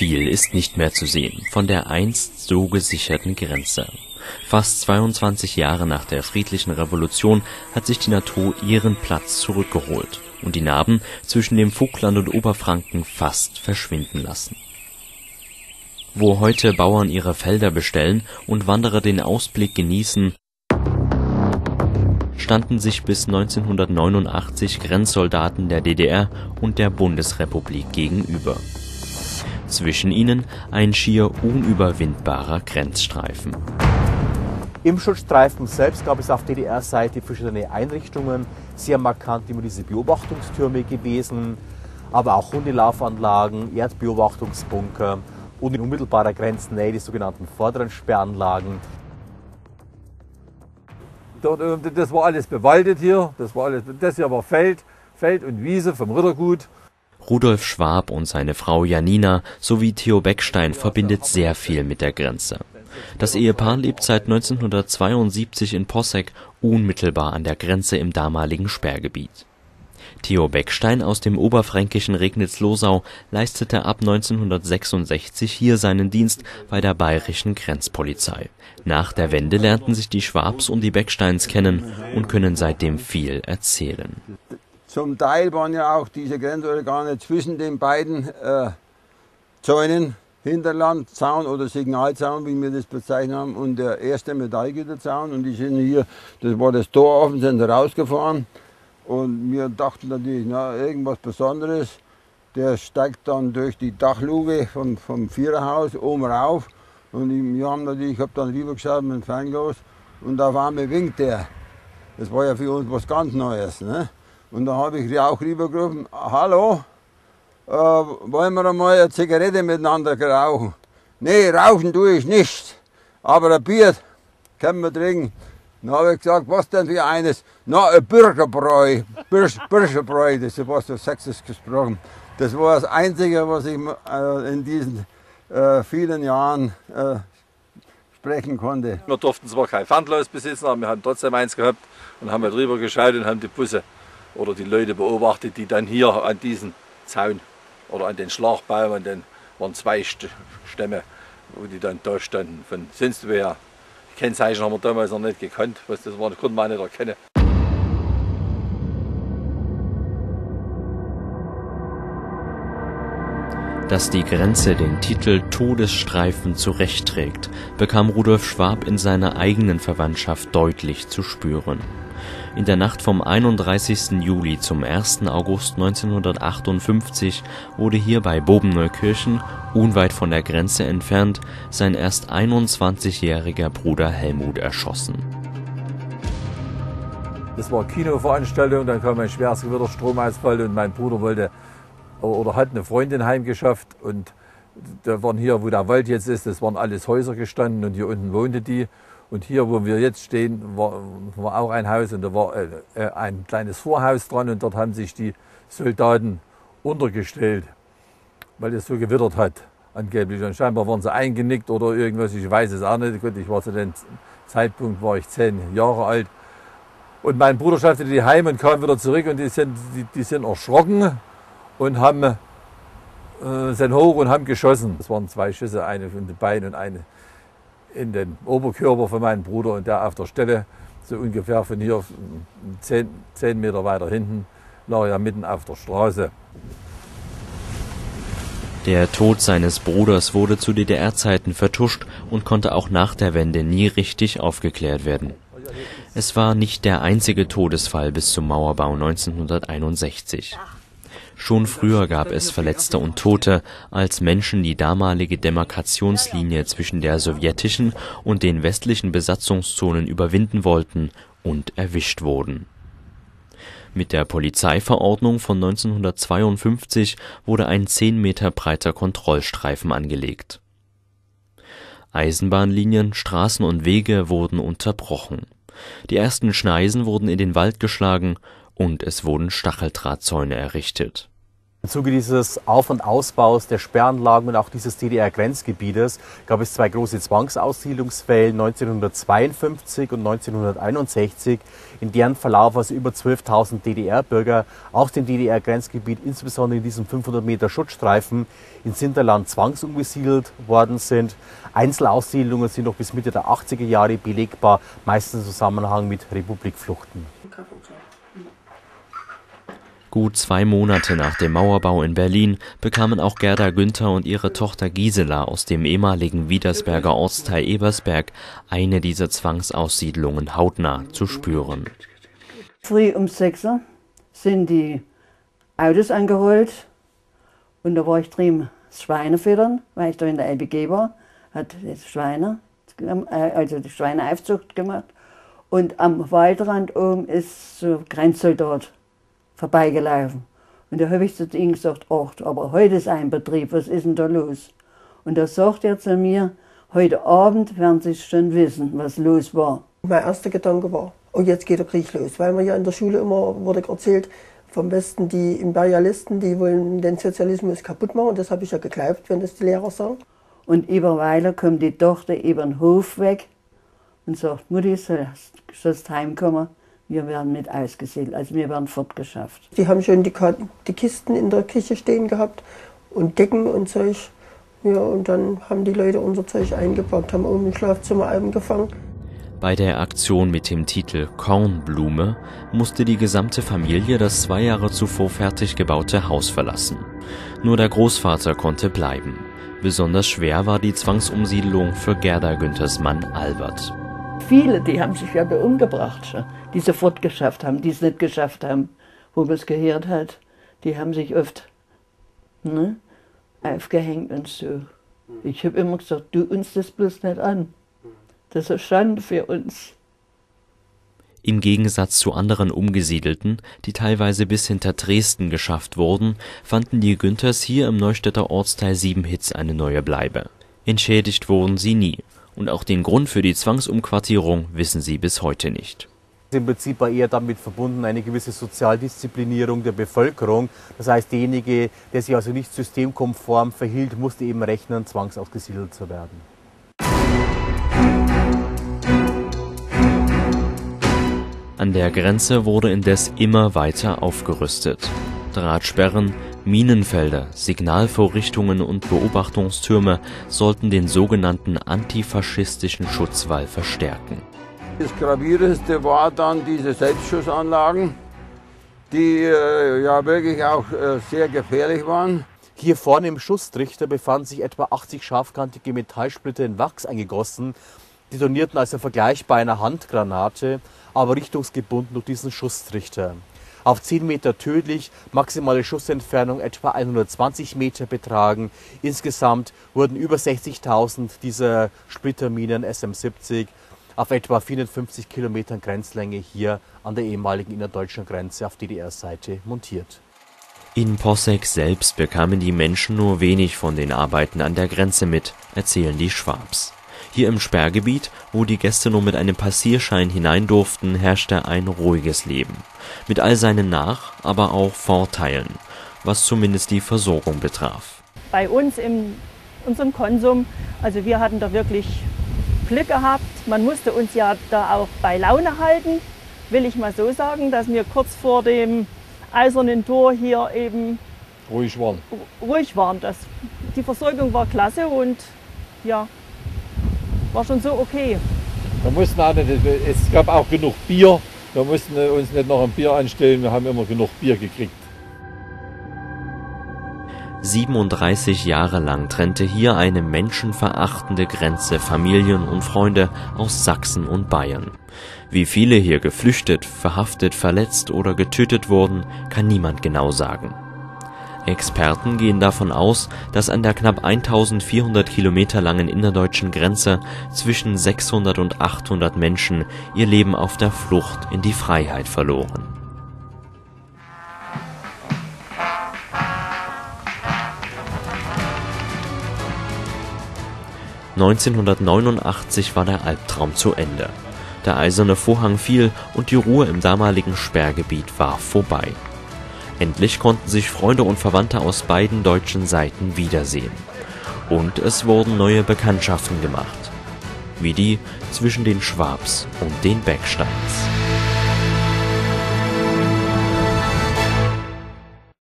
Viel ist nicht mehr zu sehen von der einst so gesicherten Grenze. Fast 22 Jahre nach der friedlichen Revolution hat sich die Natur ihren Platz zurückgeholt und die Narben zwischen dem Vogtland und Oberfranken fast verschwinden lassen. Wo heute Bauern ihre Felder bestellen und Wanderer den Ausblick genießen, standen sich bis 1989 Grenzsoldaten der DDR und der Bundesrepublik gegenüber. Zwischen ihnen ein schier unüberwindbarer Grenzstreifen. Im Schutzstreifen selbst gab es auf DDR-Seite verschiedene Einrichtungen, sehr markant immer diese Beobachtungstürme gewesen, aber auch Hundelaufanlagen, Erdbeobachtungsbunker und in unmittelbarer Grenznähe die sogenannten vorderen Sperranlagen. Das war alles bewaldet hier, das hier war Feld und Wiese vom Rittergut. Rudolf Schwab und seine Frau Janina sowie Theo Beckstein verbindet sehr viel mit der Grenze. Das Ehepaar lebt seit 1972 in Posseck, unmittelbar an der Grenze im damaligen Sperrgebiet. Theo Beckstein aus dem oberfränkischen Regnitz-Losau leistete ab 1966 hier seinen Dienst bei der bayerischen Grenzpolizei. Nach der Wende lernten sich die Schwabs und die Becksteins kennen und können seitdem viel erzählen. Zum Teil waren ja auch diese Grenzorgane zwischen den beiden Zäunen, Hinterlandzaun oder Signalzaun, wie wir das bezeichnet haben, und der erste Metallgitterzaun. Und die sind hier, das war das Tor offen, sind rausgefahren. Und wir dachten natürlich, na, irgendwas Besonderes. Der steigt dann durch die Dachluke vom Viererhaus oben rauf. Und ich habe dann rübergeschaut mit dem Fernglas und auf einmal winkt der. Das war ja für uns was ganz Neues. Ne? Und da habe ich auch rübergerufen, hallo, wollen wir einmal eine Zigarette miteinander rauchen? Nee, rauchen tue ich nicht, aber ein Bier können wir trinken. Dann habe ich gesagt, was denn für eines? Na, ein Bürgerbräu, Bürgerbräu, das ist was so sächsisch gesprochen. Das war das Einzige, was ich in diesen vielen Jahren sprechen konnte. Wir durften zwar kein Fernglas besitzen, aber wir haben trotzdem eins gehabt und haben drüber geschaut und haben die Busse oder die Leute beobachtet, die dann hier an diesen Zaun oder an den Schlagbaum, und dann waren zwei Stämme, wo die dann da standen. Von Sinstwehr. Kennzeichen haben wir damals noch nicht gekannt, was das war, das konnte man nicht erkennen. Dass die Grenze den Titel Todesstreifen zurechtträgt, bekam Rudolf Schwab in seiner eigenen Verwandtschaft deutlich zu spüren. In der Nacht vom 31. Juli zum 1. August 1958 wurde hier bei Bobenneukirchen, unweit von der Grenze entfernt, sein erst 21-jähriger Bruder Helmut erschossen. Das war eine Kinoveranstaltung, dann kam ein schweres Gewitter, Stromausfall, und mein Bruder hat eine Freundin heimgeschafft, und da waren hier, wo der Wald jetzt ist, das waren alles Häuser gestanden, und hier unten wohnte die. Und hier, wo wir jetzt stehen, war auch ein Haus, und da war ein kleines Vorhaus dran, und dort haben sich die Soldaten untergestellt, weil es so gewittert hat, angeblich. Und scheinbar waren sie eingenickt oder irgendwas, ich weiß es auch nicht. Gut, ich war zu dem Zeitpunkt, war ich 10 Jahre alt. Und mein Bruder schaffte die heim und kam wieder zurück, und die sind erschrocken und sind hoch und haben geschossen. Es waren 2 Schüsse, eine in den Beinen und eine in den Oberkörper von meinem Bruder, und der auf der Stelle, so ungefähr von hier 10 Meter weiter hinten, lag er mitten auf der Straße. Der Tod seines Bruders wurde zu DDR-Zeiten vertuscht und konnte auch nach der Wende nie richtig aufgeklärt werden. Es war nicht der einzige Todesfall bis zum Mauerbau 1961. Schon früher gab es Verletzte und Tote, als Menschen die damalige Demarkationslinie zwischen der sowjetischen und den westlichen Besatzungszonen überwinden wollten und erwischt wurden. Mit der Polizeiverordnung von 1952 wurde ein 10 Meter breiter Kontrollstreifen angelegt. Eisenbahnlinien, Straßen und Wege wurden unterbrochen. Die ersten Schneisen wurden in den Wald geschlagen und es wurden Stacheldrahtzäune errichtet. Im Zuge dieses Auf- und Ausbaus der Sperranlagen und auch dieses DDR-Grenzgebietes gab es zwei große Zwangsaussiedlungswellen 1952 und 1961, in deren Verlauf also über 12.000 DDR-Bürger aus dem DDR-Grenzgebiet, insbesondere in diesem 500 Meter Schutzstreifen, ins Hinterland zwangsumgesiedelt worden sind. Einzelaussiedlungen sind noch bis Mitte der 80er Jahre belegbar, meistens im Zusammenhang mit Republikfluchten. Gut 2 Monate nach dem Mauerbau in Berlin bekamen auch Gerda Günther und ihre Tochter Gisela aus dem ehemaligen Wiedersberger Ortsteil Ebersberg eine dieser Zwangsaussiedlungen hautnah zu spüren. Früh um 6 Uhr sind die Autos angerollt und da war ich drüben das Schweine füttern, weil ich da in der LBG war, hat das Schweine, also die Schweineaufzucht gemacht und am Waldrand oben ist so ein Grenzsoldat vorbeigelaufen. Und da habe ich zu ihm gesagt, ach, aber heute ist ein Betrieb, was ist denn da los? Und da sagt er zu mir, heute Abend werden Sie schon wissen, was los war. Mein erster Gedanke war, oh, jetzt geht der Krieg los, weil mir ja in der Schule immer wurde erzählt, vom Westen die Imperialisten, die wollen den Sozialismus kaputt machen. Und das habe ich ja geglaubt, wenn das die Lehrer sagen. Und überweiler kommt die Tochter über den Hof weg und sagt, Mutti, sollst heimkommen. Wir werden mit ausgesiedelt, also wir werden fortgeschafft. Die haben schon die Kisten in der Küche stehen gehabt und Decken und Zeug. Ja, und dann haben die Leute unser Zeug eingepackt, haben oben im Schlafzimmer eingefangen. Bei der Aktion mit dem Titel Kornblume musste die gesamte Familie das 2 Jahre zuvor fertig gebaute Haus verlassen. Nur der Großvater konnte bleiben. Besonders schwer war die Zwangsumsiedlung für Gerda Günthers Mann Albert. Viele, die haben sich ja umgebracht schon, die sofort geschafft haben, die es nicht geschafft haben, wo man es gehört hat. Die haben sich oft aufgehängt und so. Ich habe immer gesagt, du uns das bloß nicht an. Das ist eine Schande für uns. Im Gegensatz zu anderen Umgesiedelten, die teilweise bis hinter Dresden geschafft wurden, fanden die Günthers hier im Neustädter Ortsteil Siebenhitz eine neue Bleibe. Entschädigt wurden sie nie. Und auch den Grund für die Zwangsumquartierung wissen sie bis heute nicht. Im Prinzip war eher damit verbunden eine gewisse Sozialdisziplinierung der Bevölkerung. Das heißt, derjenige, der sich also nicht systemkonform verhielt, musste eben rechnen, zwangsausgesiedelt zu werden. An der Grenze wurde indes immer weiter aufgerüstet. Drahtsperren, Minenfelder, Signalvorrichtungen und Beobachtungstürme sollten den sogenannten antifaschistischen Schutzwall verstärken. Das Gravierendste war dann diese Selbstschussanlagen, die ja wirklich auch sehr gefährlich waren. Hier vorne im Schusstrichter befanden sich etwa 80 scharfkantige Metallsplitter in Wachs eingegossen, detonierten also vergleichbar einer Handgranate, aber richtungsgebunden durch diesen Schusstrichter. Auf 10 Meter tödlich, maximale Schussentfernung etwa 120 Meter betragen. Insgesamt wurden über 60.000 dieser Splitterminen SM-70 auf etwa 450 Kilometern Grenzlänge hier an der ehemaligen innerdeutschen Grenze auf DDR-Seite montiert. In Posseck selbst bekamen die Menschen nur wenig von den Arbeiten an der Grenze mit, erzählen die Schwabs. Hier im Sperrgebiet, wo die Gäste nur mit einem Passierschein hinein durften, herrschte ein ruhiges Leben. Mit all seinen Nach-, aber auch Vorteilen, was zumindest die Versorgung betraf. Bei uns in unserem Konsum, also wir hatten da wirklich Glück gehabt. Man musste uns ja da auch bei Laune halten, will ich mal so sagen, dass wir kurz vor dem Eisernen Tor hier eben Ruhig waren. Die Versorgung war klasse und ja, war schon so okay. Wir mussten auch nicht, es gab auch genug Bier. Wir mussten uns nicht noch ein Bier anstellen, wir haben immer genug Bier gekriegt. 37 Jahre lang trennte hier eine menschenverachtende Grenze Familien und Freunde aus Sachsen und Bayern. Wie viele hier geflüchtet, verhaftet, verletzt oder getötet wurden, kann niemand genau sagen. Experten gehen davon aus, dass an der knapp 1400 Kilometer langen innerdeutschen Grenze zwischen 600 und 800 Menschen ihr Leben auf der Flucht in die Freiheit verloren. (1989) war der Albtraum zu Ende. Der eiserne Vorhang fiel und die Ruhe im damaligen Sperrgebiet war vorbei. Endlich konnten sich Freunde und Verwandte aus beiden deutschen Seiten wiedersehen. Und es wurden neue Bekanntschaften gemacht, wie die zwischen den Schwabs und den Becksteins.